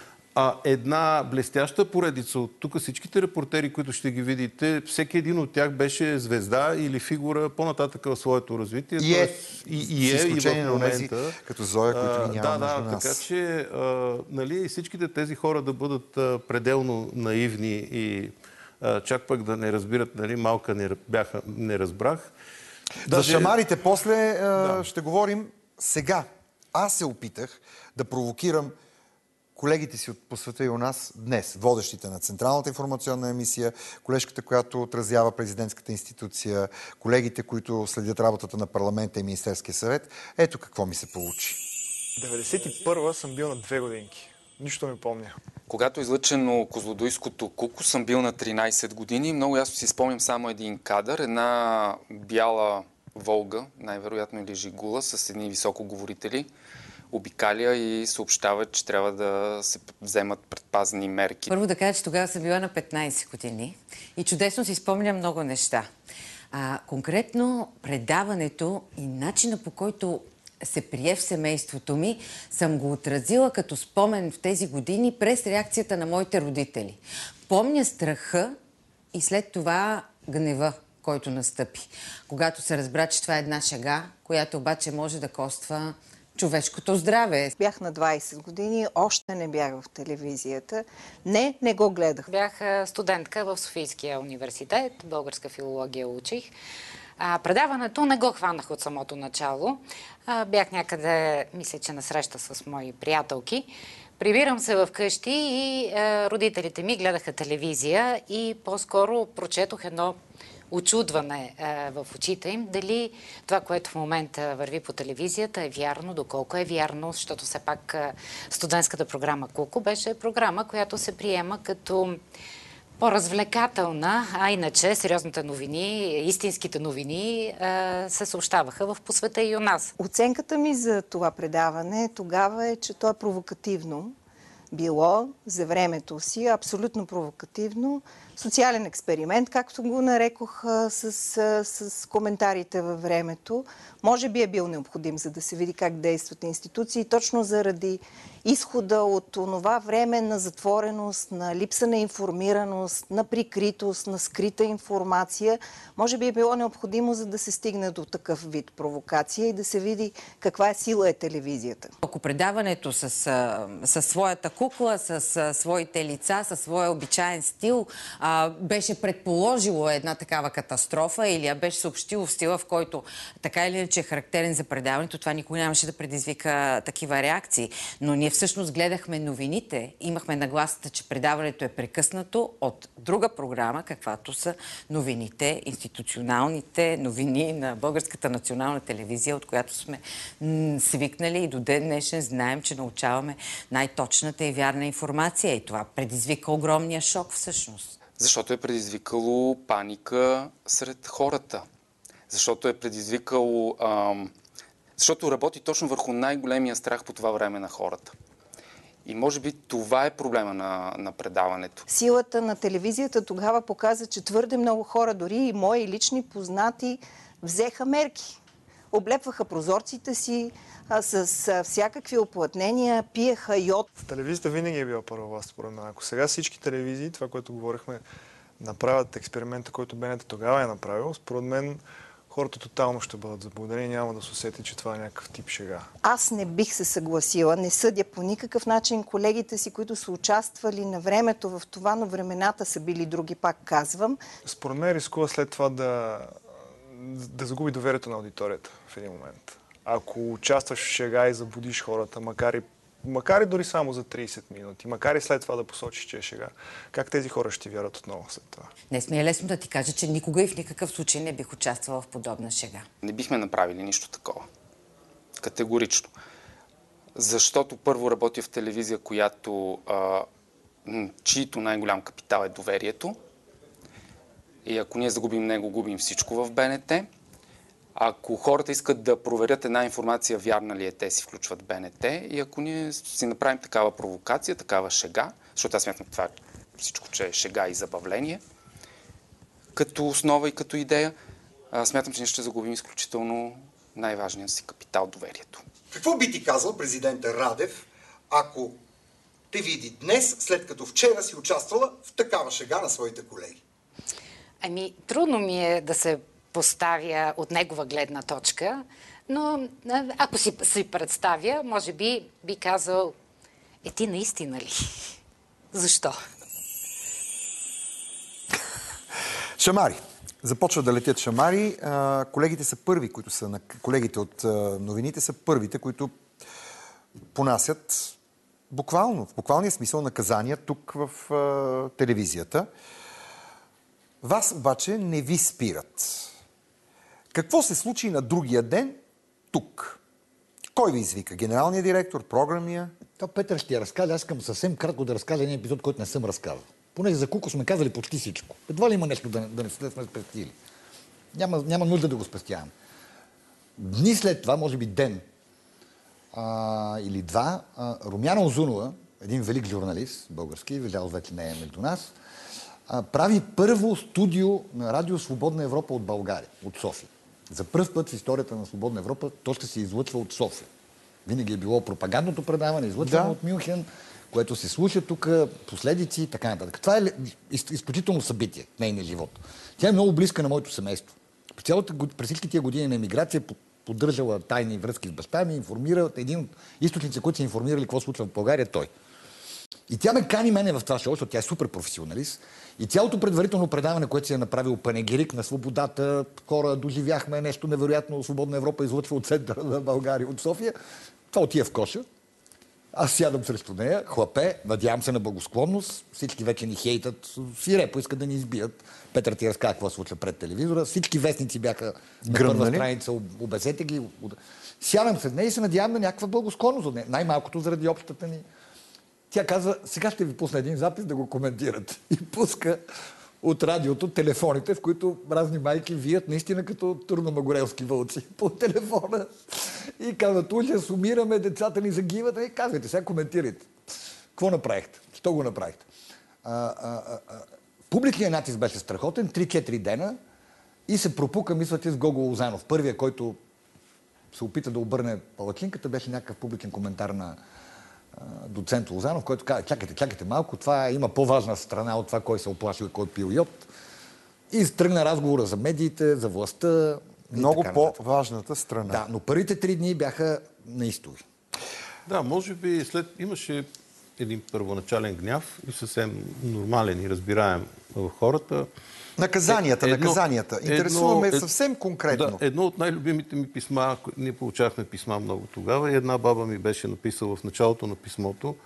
А една блестяща поредица от тук всичките репортери, които ще ги видите, всеки един от тях беше звезда или фигура по-нататък в своето развитие. И е, и, и, е, и в момента. Като Зоя, които ги няма да, между да, нас. така че а, нали, всичките тези хора да бъдат а, пределно наивни и а, чак пък да не разбират, нали, малка не, бяха, не разбрах. Даже... За шамарите после а, да. ще говорим сега. Аз се опитах да провокирам колегите си по света и у нас днес, водещите на Централната информационна емисия, колежката, която отразява президентската институция, колегите, които следят работата на парламента и Министерския съвет. Ето какво ми се получи. деветдесет и първа съм бил на две годинки. Нищо не помня. Когато е излъчено Козлодуйското Куку, съм бил на тринайсет години. Много ясно си спомням само един кадър. Една бяла Волга, най-вероятно или Жигула, с едни високоговорители, обикаля и съобщава, че трябва да се вземат предпазни мерки. Първо да кажа, че тогава съм била на петнайсет години и чудесно си спомням много неща. А, конкретно предаването и начина, по който се прие в семейството ми, съм го отразила като спомен в тези години през реакцията на моите родители. Помня страха и след това гнева, който настъпи. Когато се разбра, че това е една шега, която обаче може да коства човешкото здраве. Бях на двайсет години, още не бях в телевизията. Не, не го гледах. Бях студентка в Софийския университет, българска филология учих. А, предаването не го хванах от самото начало. А, бях някъде, мисля, че на среща с мои приятелки. Прибирам се в къщи и а, родителите ми гледаха телевизия и по-скоро прочетох едно очудване а, в очите им. Дали това, което в момента върви по телевизията е вярно, доколко е вярно, защото все пак а, студентската програма Куку беше програма, която се приема като по-развлекателна, а иначе сериозните новини, истинските новини се съобщаваха в по света и у нас. Оценката ми за това предаване тогава е, че то е провокативно. Било за времето си, абсолютно провокативно. Социален експеримент, както го нарекох с, с коментарите във времето. Може би е бил необходим, за да се види как действат институции, точно заради изхода от това време на затвореност, на липса на информираност, на прикритост, на скрита информация. Може би е било необходимо, за да се стигне до такъв вид провокация и да се види каква е сила е телевизията. Ако предаването с, с своята кукла, с своите лица, със своя обичаен стил а, беше предположило една такава катастрофа или я беше съобщило в стила, в който така или иначе е характерен за предаването, това никой нямаше да предизвика такива реакции. Но ние всъщност гледахме новините, имахме нагласата, че предаването е прекъснато от друга програма, каквато са новините, институционалните новини на Българската национална телевизия, от която сме свикнали и до ден днешен знаем, че научаваме най-точната и вярна информация. И това предизвика огромния шок всъщност. Защото е предизвикало паника сред хората. Защото е предизвикало... Ам... Защото работи точно върху най-големия страх по това време на хората. И може би това е проблема на, на предаването. Силата на телевизията тогава показа, че твърде много хора, дори и мои лични познати, взеха мерки. Облепваха прозорците си а, с а, всякакви оплътнения, пиеха йод. В телевизията винаги е била първа власт, според мен. Ако сега всички телевизии, това, което говорихме, направят експеримента, който БНТ тогава е направил, според мен хората тотално ще бъдат заблудени, няма да се усети, че това е някакъв тип шега. Аз не бих се съгласила, не съдя по никакъв начин колегите си, които са участвали на времето в това, но времената са били други, пак казвам. Според мен рискува след това да, да загуби доверието на аудиторията в един момент. Ако участваш в шега и заблудиш хората, макар и Макар и дори само за трийсет минути, макар и след това да посочиш, че е шега, как тези хора ще вярват отново след това? Днес ми е лесно да ти кажа, че никога и в никакъв случай не бих участвала в подобна шега. Не бихме направили нищо такова. Категорично. Защото първо работя в телевизия, която а, чието най-голям капитал е доверието. И ако ние загубим него, губим всичко в БНТ. Ако хората искат да проверят една информация, вярна ли е, те си включват БНТ. И ако ние си направим такава провокация, такава шега, защото аз смятам това всичко, че е шега и забавление, като основа и като идея, смятам, че ние ще загубим изключително най-важният си капитал – доверието. Какво би ти казал президента Радев, ако те види днес, след като вчера си участвала в такава шега на своите колеги? Ами, трудно ми е да се поставя от негова гледна точка, но ако си, си представя, може би би казал: е, ти наистина ли? Защо? Шамари. Започват да летят шамари. Колегите са първи, които са, колегите от новините са първите, които понасят буквално, в буквалния смисъл наказания тук в телевизията. Вас обаче не ви спират. Какво се случи на другия ден тук? Кой ви извика? Генералният директор, програмния? То Петър ще я разкаже. Аз искам съвсем кратко да разкажа един епизод, който не съм разказал. Понеже за Куко сме казали почти всичко. Едва ли има нещо да, да не сме спестили. Няма, няма нужда да го спестявам. Дни след това, може би ден а, или два, а, Румяна Озунова, един велик журналист, български, видял вече не е между нас, а, прави първо студио на Радио Свободна Европа от България, от София. За пръв път в историята на Свободна Европа то ще се излъчва от София. Винаги е било пропагандното предаване, излъчвано да. от Мюнхен, което се слуша тук, последици и така нататък. Това е изключително събитие в нейния живот. Тя е много близка на моето семейство. През всички тия години на емиграция поддържала тайни връзки с баща ми, информира един от източниците, които са информирали какво случва в България, той. И тя ме кани мене в това шоу, защото тя е супер професионалист. И цялото предварително предаване, което си е направил панегирик на свободата, хора, доживяхме нещо невероятно, Свободна Европа излъчва от центъра на България, от София, това отива в коша. Аз сядам срещу нея, хлапе, надявам се на благосклонност. Всички вече ни хейтат, свирепо искат да ни избият. Петър ти разказа какво случва пред телевизора. Всички вестници бяха на първа страница, обезете ги. Сядам след нея и се надявам на някаква благосклонност от нея. Най-малкото заради общата ни. Тя казва, сега ще ви пусна един запис да го коментират. И пуска от радиото телефоните, в които разни майки вият наистина като турномагорелски вълци по телефона. И казват, ужас, умираме, децата ни загиват. И казвайте, сега коментирайте. Какво направихте? Що го направихте? А, а, а, публичният натиск беше страхотен, три-четири дена и се пропука, мислите, с Гого Лозанов. Първия, който се опита да обърне палачинката, беше някакъв публичен коментар на а, доцент Лозанов, който каза, чакайте, чакайте малко, това има по-важна страна от това, кой се оплашил и кой пил йод. И тръгна разговора за медиите, за властта. Много по-важната страна. Да, но първите три дни бяха неистови. Да, може би след имаше един първоначален гняв и съвсем нормален и разбираем в хората. Наказанията, едно, наказанията. Интересуваме едно, съвсем конкретно. Да, едно от най-любимите ми писма, ние получахме писма много тогава, и една баба ми беше написала в началото на писмото,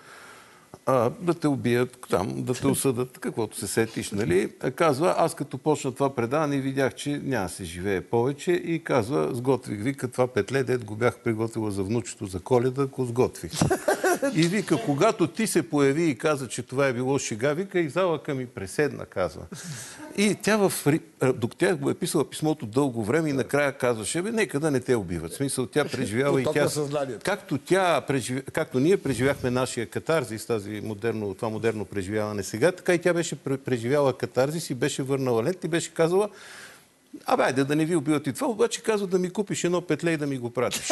а, да те убият там, да те осъдат, каквото се сетиш, нали? Казва, аз като почна това предаване видях, че няма да се живее повече и казва, сготвих, вика, това петле, дед го бях приготвила за внучето за Коледа, го сготвих. И вика, когато ти се появи и каза, че това е било шега, вика, и залъка ми преседна, казва. И тя в... Тя го е писала писмото дълго време и накрая казваше, бе, нека да не те убиват. В смисъл, тя преживява и тя... Както тя, преживя... както ние преживяхме нашия катарзис, тази модерно, това модерно преживяване сега, така и тя беше преживяла катарзис и беше върнала лент и беше казала, абе, айде да не ви убиват и това, обаче казва да ми купиш едно петле и да ми го пратиш.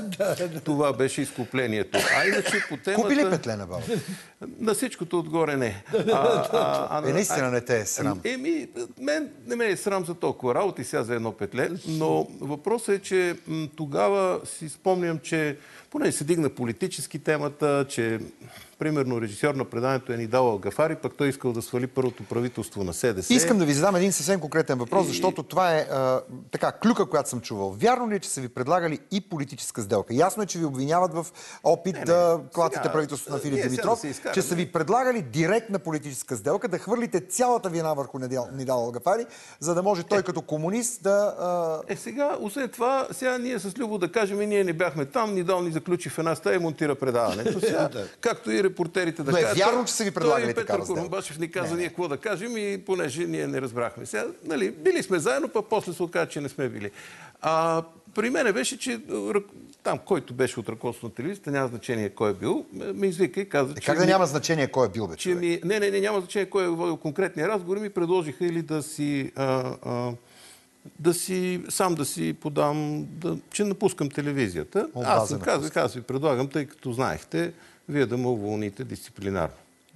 Това беше изкуплението. А иначе по темата... Купи ли петле на баба? На всичкото отгоре не. А, а, а, е, наистина не те е срам. Еми, мен не ме е срам за толкова работи сега за едно петле, но въпросът е, че м, тогава си спомням, че поне се дигна политически темата, че примерно режисьор на предаването е Нидал Алгафари, пък той искал да свали първото правителство на СДС. Искам да ви задам един съвсем конкретен въпрос, защото това е а, така клюка, която съм чувал. Вярно ли е, че са ви предлагали и политическа сделка? Ясно е, че ви обвиняват в опит не, не. да клатите правителството на Филип Димитров, да че са ви предлагали директна политическа сделка, да хвърлите цялата вина върху Нидал Алгафари, за да може той е. като комунист да... А... Е, сега, освен това, сега ние с Любо да кажем, ние не бяхме там, Нидал ни заключи в една стая и монтира предаването. Сега, както и репортерите да кажат. Но е вярно, че са ви предлагали такава Петър Корумбашев ни каза ние какво да кажем и понеже ние не разбрахме. Сега, нали, били сме заедно, пък после се оказа, че не сме били. А, при мене беше, че там, който беше от ръководството на телевизията, няма значение кой е бил, ме извика и каза, е, че... Как да ми... няма значение кой е бил, бе, че ми... Не, не, не, няма значение кой е водил конкретния разговор, ми предложиха или да си... А, а, да си, сам да си подам, да, че напускам телевизията. О, аз съм казал, аз ви предлагам, тъй като знаехте, вие да ме уволните дисциплинарно.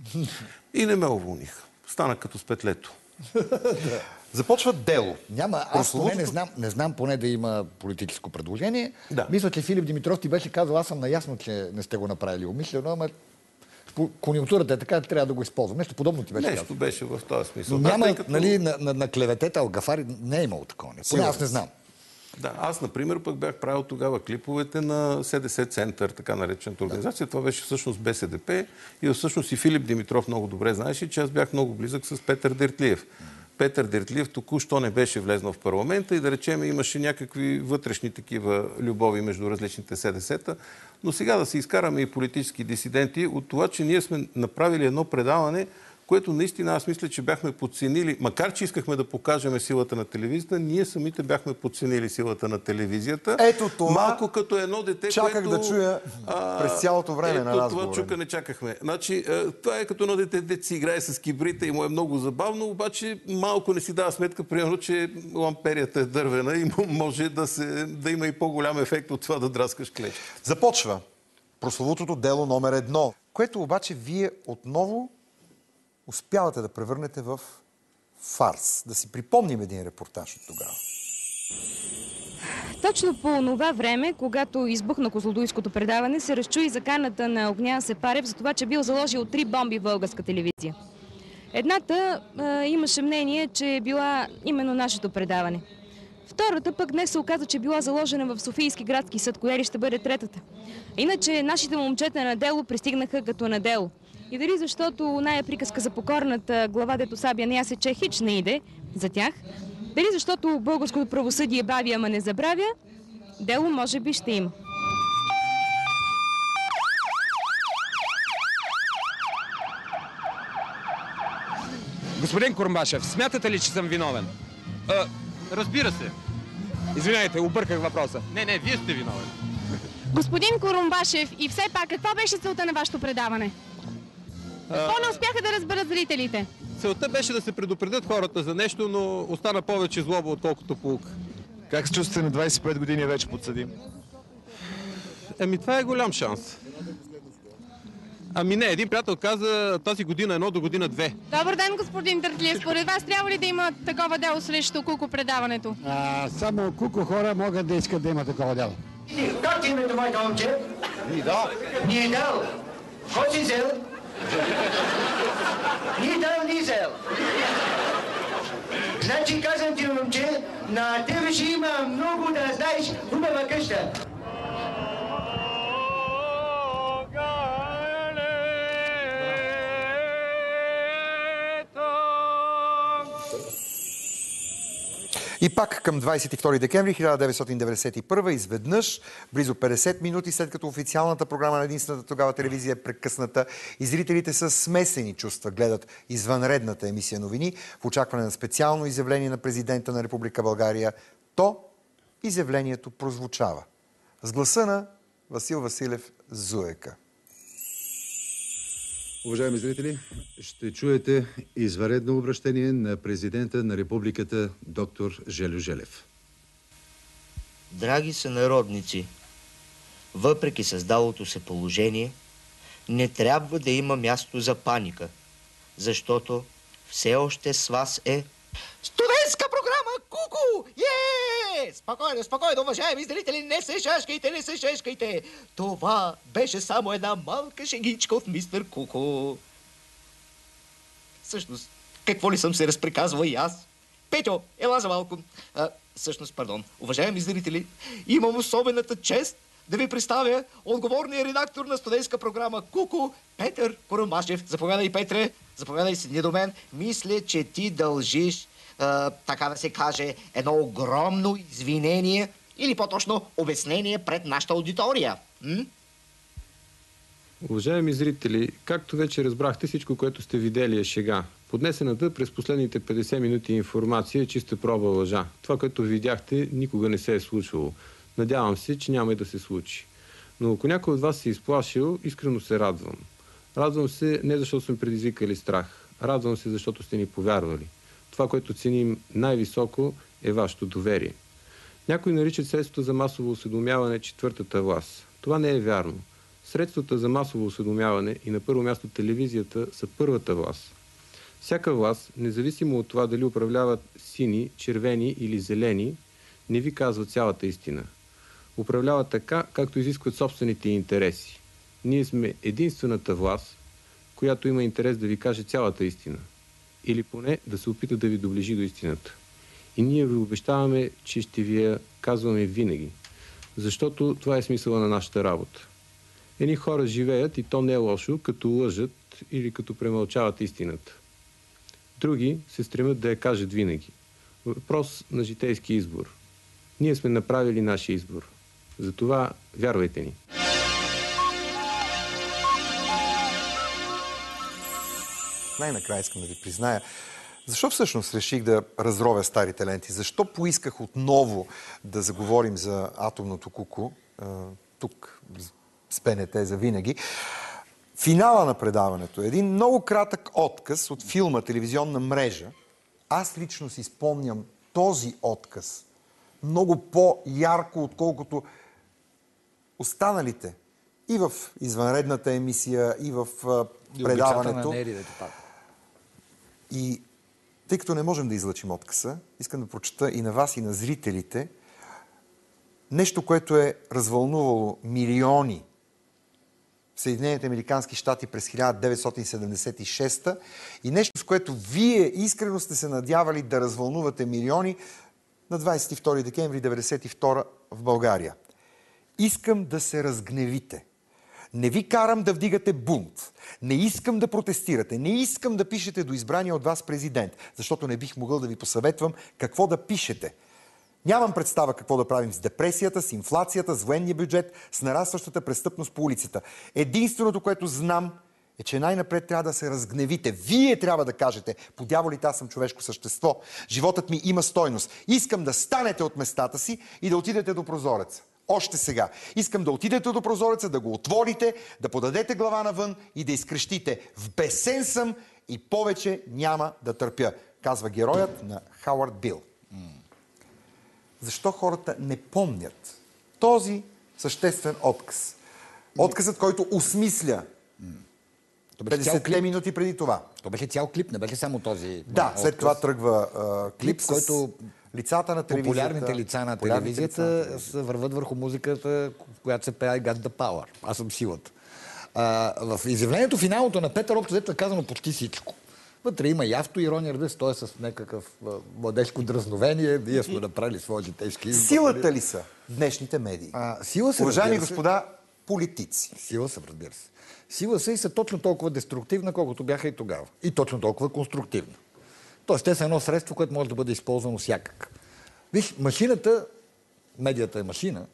И не ме уволниха. Стана като с петлето. Започва дело. Няма, аз поне не знам, не знам поне да има политическо предложение. Да. Мисля, че Филип Димитров ти беше казал, аз съм наясно, че не сте го направили умишлено, ама конюнктурата е така, трябва да го използвам. Нещо подобно ти беше Нещо казал. беше в този смисъл. Но да, няма, като... нали, на, на, на клеветета Алгафари не е имало такова. Поне аз не знам. Да, аз, например, пък бях правил тогава клиповете на СДС Център, така наречената организация. Да. Това беше всъщност БСДП и всъщност и Филип Димитров много добре знаеше, че аз бях много близък с Петър Дертлиев. Петър Дертлиев току-що не беше влезнал в парламента и да речем имаше някакви вътрешни такива любови между различните СДС-та. Но сега да се изкараме и политически дисиденти от това, че ние сме направили едно предаване, което наистина аз мисля, че бяхме подценили, макар че искахме да покажем силата на телевизията, ние самите бяхме подценили силата на телевизията. Ето това. Малко като едно дете, чаках което... да чуя а, през цялото време ето, на разговора. Това чука не чакахме. Значи, това е като едно дете, дете си играе с кибрита и му е много забавно, обаче малко не си дава сметка, примерно, че ламперията е дървена и може да, се, да има и по-голям ефект от това да драскаш клечки. Започва прословутото дело номер едно, което обаче вие отново успявате да превърнете в фарс. Да си припомним един репортаж от тогава. Точно по това време, когато избухна козлодуйското предаване, се разчу и заканата на Огнян Сепарев за това, че бил заложил три бомби в българска телевизия. Едната а, имаше мнение, че е била именно нашето предаване. Втората пък днес се оказа, че била заложена в Софийски градски съд. Коя ли ще бъде третата? Иначе нашите момчета на дело пристигнаха като на дело. И дали защото оная приказка за покорната глава, дето сабя не я сече, хич не иде за тях, дали защото българското правосъдие бави, ама не забравя, дело може би ще има. Господин Курумбашев, смятате ли, че съм виновен? А, разбира се. Извинявайте, обърках въпроса. Не, не, вие сте виновен. Господин Курумбашев, и все пак, каква беше целта на вашето предаване? Какво не успяха да разберат зрителите? Целта беше да се предупредят хората за нещо, но остана повече злоба, отколкото поука. Как се чувствате на двадесет и пет години вече подсъдим? Еми, това е голям шанс. Ами не, един приятел каза тази година едно до година две. Добър ден, господин Дъртлиев. Според вас трябва ли да има такова дело срещу Куко предаването? А, само Куко хора могат да искат да има такова дело. Как ти името, моето момче? Нидал. Нидал. Кой си взел? Нидал Низел. Значи казвам ти, момче, на тебе ще има много да знаеш хубава къща. И пак към двадесет и втори декември хиляда деветстотин деветдесет и първа изведнъж, близо петдесет минути след като официалната програма на единствената тогава телевизия е прекъсната, и зрителите с смесени чувства гледат извънредната емисия новини в очакване на специално изявление на президента на Република България, то изявлението прозвучава с гласа на Васил Василев Зуека. Уважаеми зрители, ще чуете извънредно обращение на президента на Републиката доктор Желю Желев. Драги сънародници, въпреки създалото се положение, не трябва да има място за паника, защото все още с вас е студентска програма Куку! Е! Спокойно, спокойно, уважаеми зрители, не се шашкайте, не се шашкайте! Това беше само една малка шегичка от мистер Куку. Всъщност, какво ли съм се разприказвал и аз? Петьо, ела за малко. А, всъщност, пардон, уважаеми зрители, имам особената чест да ви представя отговорния редактор на студентска програма Куку, Петър Курумбашев. Заповядай, Петре, заповядай, седни до мен. Мисля, че ти дължиш, а, така да се каже, едно огромно извинение или по-точно обяснение пред нашата аудитория. М? Уважаеми зрители, както вече разбрахте, всичко, което сте видели е шега. Поднесената през последните петдесет минути информация е чиста проба лъжа. Това, което видяхте, никога не се е случвало. Надявам се, че няма и да се случи. Но ако някой от вас се е изплашил, искрено се радвам. Радвам се не защото сме предизвикали страх. Радвам се, защото сте ни повярвали. Това, което ценим най-високо, е вашето доверие. Някои наричат средството за масово осведомяване четвъртата власт. Това не е вярно. Средствата за масово осведомяване и на първо място телевизията са първата власт. Всяка власт, независимо от това дали управляват сини, червени или зелени, не ви казва цялата истина. Управлява така, както изискват собствените интереси. Ние сме единствената власт, която има интерес да ви каже цялата истина. Или поне да се опита да ви доближи до истината. И ние ви обещаваме, че ще ви я казваме винаги. Защото това е смисъла на нашата работа. Едни хора живеят, и то не е лошо, като лъжат или като премълчават истината. Други се стремят да я кажат винаги. Въпрос на житейски избор. Ние сме направили нашия избор. Затова вярвайте ни. Най-накрая искам да ви призная, защо всъщност реших да разровя старите ленти? Защо поисках отново да заговорим за атомното куку, тук с БНТ за винаги? Финала на предаването е един много кратък отказ от филма "Телевизионна мрежа". Аз лично си спомням този отказ много по-ярко, отколкото останалите. И в извънредната емисия, и в предаването. И тъй като не можем да излъчим откъса, искам да прочета и на вас, и на зрителите нещо, което е развълнувало милиони в Съединените американски щати през хиляда деветстотин седемдесет и шеста и нещо, с което вие искрено сте се надявали да развълнувате милиони на двадесет и втори декември деветдесет и втора в България. Искам да се разгневите. Не ви карам да вдигате бунт. Не искам да протестирате. Не искам да пишете до избрания от вас президент, защото не бих могъл да ви посъветвам какво да пишете. Нямам представа какво да правим с депресията, с инфлацията, с военния бюджет, с нарастващата престъпност по улицата. Единственото, което знам, е, че най-напред трябва да се разгневите. Вие трябва да кажете: по дяволите, аз съм човешко същество. Животът ми има стойност. Искам да станете от местата си и да отидете до прозореца. Още сега. Искам да отидете до прозореца, да го отворите, да подадете глава навън и да изкрещите: в безсен съм и повече няма да търпя, казва героят на Хауърд Бил. Защо хората не помнят този съществен отказ? Отказът, който осмисля петдесетте минути преди това. То беше цял клип, не беше само този Да, отказ. след това тръгва а, клип, клип, който лицата на телевизията. Популярните лица на телевизията се върват върху музиката, в която се пее I got the power. Аз съм силата. А, в изявлението финалното на Петър общо взето е казано почти всичко. Вътре има и автоирония, разбира се, той е с някакъв младежко дразновение. Ние сме направили своя житейски избор. Силата ли са днешните медии? А, сила са, уважаеми господа политици. Сила са, разбира се. Сила са и са точно толкова деструктивна, колкото бяха и тогава. И точно толкова конструктивна. Тоест, те са едно средство, което може да бъде използвано всякак. Виж, машината, медията е машина,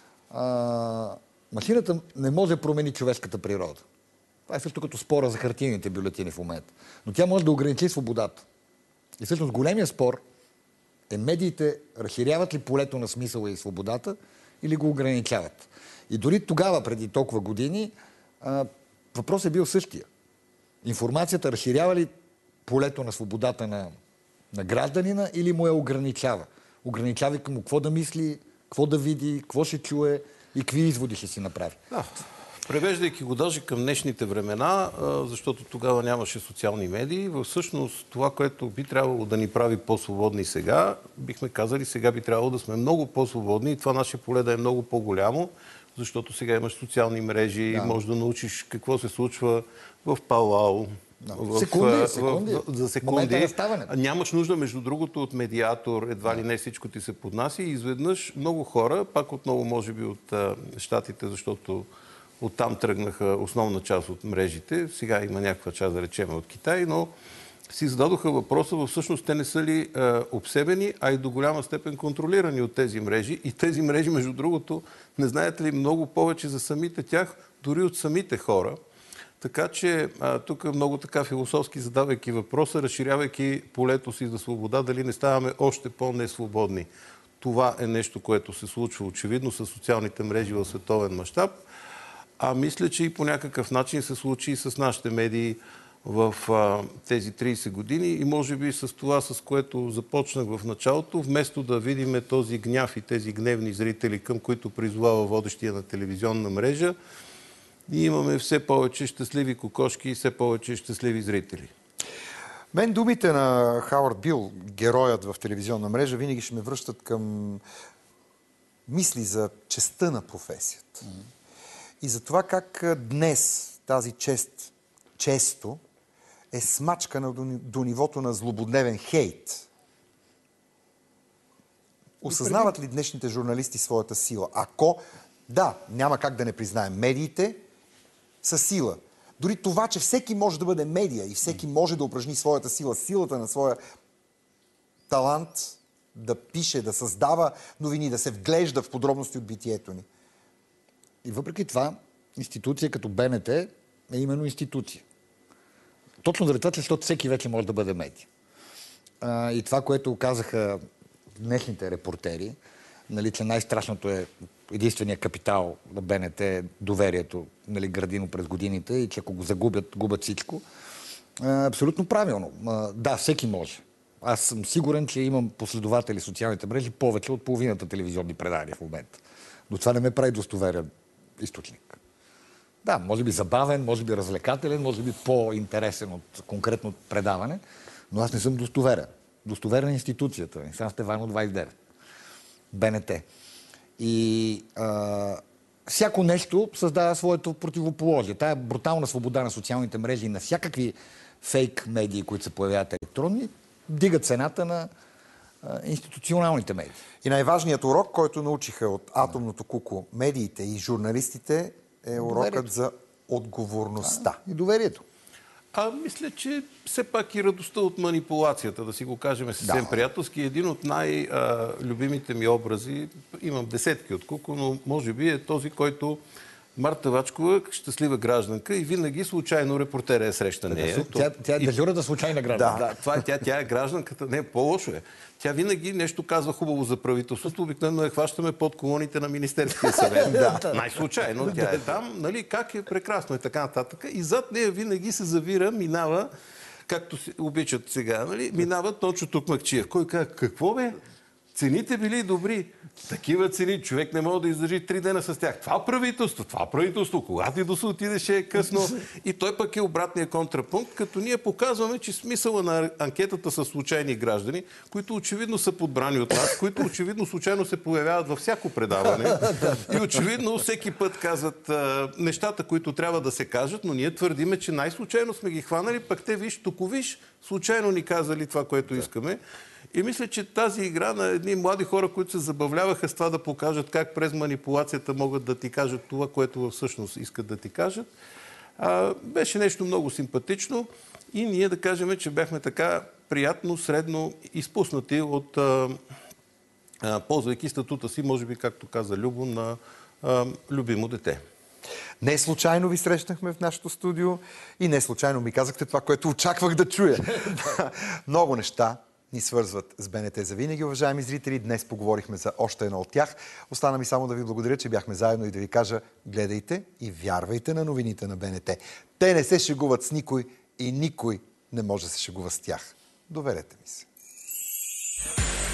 а, машината не може да промени човешката природа. Това е също като спора за хартийните бюлетини в момента. Но тя може да ограничи свободата. И всъщност големия спор е медиите разширяват ли полето на смисъла и свободата или го ограничават. И дори тогава, преди толкова години, а, въпросът е бил същия. Информацията разширява ли полето на свободата на, на гражданина или му я ограничава? Ограничава му какво да мисли, какво да види, какво ще чуе и какви изводи ще си направи. Да. Превеждайки го даже към днешните времена, защото тогава нямаше социални медии, всъщност това, което би трябвало да ни прави по-свободни сега, бихме казали, сега би трябвало да сме много по-свободни и това наше поле да е много по-голямо, защото сега имаш социални мрежи, да. Можеш да научиш какво се случва в Палау, да. в, секунди, секунди. В, в, за секунди. Нямаш нужда, между другото, от медиатор, едва ли не всичко ти се поднася и изведнъж много хора, пак отново може би от а, щатите, защото оттам тръгнаха основна част от мрежите. Сега има някаква част, да речем, от Китай, но си зададоха въпроса, всъщност те не са ли е, обсебени, а и до голяма степен контролирани от тези мрежи. И тези мрежи, между другото, не знаете ли много повече за самите тях, дори от самите хора. Така че а, тук много така философски задавайки въпроса, разширявайки полето си за свобода, дали не ставаме още по-несвободни. Това е нещо, което се случва очевидно с социалните мрежи в световен мащаб. А мисля, че и по някакъв начин се случи и с нашите медии в а, тези трийсет години и може би с това, с което започнах в началото, вместо да видим този гняв и тези гневни зрители, към които призовава водещия на телевизионна мрежа, ние имаме все повече щастливи кокошки и все повече щастливи зрители. Мен думите на Хауърд Бил, героят в телевизионна мрежа, винаги ще ме връщат към мисли за честта на професията. Mm-hmm. И за това как днес тази чест често е смачкана до, до нивото на злободневен хейт. Осъзнават ли днешните журналисти своята сила? Ако, да, няма как да не признаем, медиите са сила. Дори това, че всеки може да бъде медия и всеки може да упражни своята сила, силата на своя талант, да пише, да създава новини, да се вглежда в подробности от битието ни. И въпреки това, институция като БНТ е именно институция. Точно заради това, защото всеки вече може да бъде медия. А, и това, което казаха днешните репортери, нали, че най-страшното е единствения капитал на БНТ е доверието, нали, градино през годините и че ако го загубят, губят всичко. А, абсолютно правилно. А, да, всеки може. Аз съм сигурен, че имам последователи в социалните мрежи повече от половината телевизионни предания в момента. Но това не ме прави достоверен източник. Да, може би забавен, може би развлекателен, може би по-интересен от конкретно предаване, но аз не съм достоверен. Достоверен е институцията. Сан Стефано двайсет и девет. БНТ. И а, всяко нещо създава своето противоположие. Тая брутална свобода на социалните мрежи и на всякакви фейк медии, които се появяват електронни, дига цената на а, институционалните медии. И най-важният урок, който научиха от атомното куку медиите и журналистите, е урокът доверието за отговорността. А, и доверието. А мисля, че все пак и радостта от манипулацията, да си го кажем съвсем да. приятелски. Един от най-любимите ми образи, имам десетки от Куко, но може би е този, който Марта Вачкова, щастлива гражданка и винаги случайно репортера е среща нея. Тя, тя е дежурната случайна гражданка. Да, да, това е, тя, тя е гражданката. Не, по-лошо е. Тя винаги нещо казва хубаво за правителството. Обикновено я хващаме под колоните на Министерския съвет. Да. Най-случайно. Тя е там. Нали, как е прекрасно и така нататък. И зад нея винаги се завира, минава, както си обичат сега, нали, минава Тончо Токмакчиев. Кой казва, какво бе? Цените били добри. Такива цени, човек не може да издържи три дена с тях. Това правителство, това правителство, когато и да се отидеше е късно. И той пък е обратния контрапункт, като ние показваме, че смисъла на анкетата са случайни граждани, които очевидно са подбрани от нас, които очевидно случайно се появяват във всяко предаване. И очевидно всеки път казват а, нещата, които трябва да се кажат, но ние твърдиме, че най-случайно сме ги хванали, пък те виж, току виж, случайно ни казали това, което искаме. И мисля, че тази игра на едни млади хора, които се забавляваха с това да покажат как през манипулацията могат да ти кажат това, което всъщност искат да ти кажат, а, беше нещо много симпатично и ние да кажем, че бяхме така приятно, средно изпуснати от, а, а, ползвайки статута си, може би, както каза Любо, на а, любимо дете. Не случайно ви срещнахме в нашото студио и не случайно ми казахте това, което очаквах да чуя. Много неща ни свързват с БНТ за винаги, уважаеми зрители. Днес поговорихме за още едно от тях. Остана ми само да ви благодаря, че бяхме заедно и да ви кажа, гледайте и вярвайте на новините на БНТ. Те не се шегуват с никой и никой не може да се шегува с тях. Доверете ми се.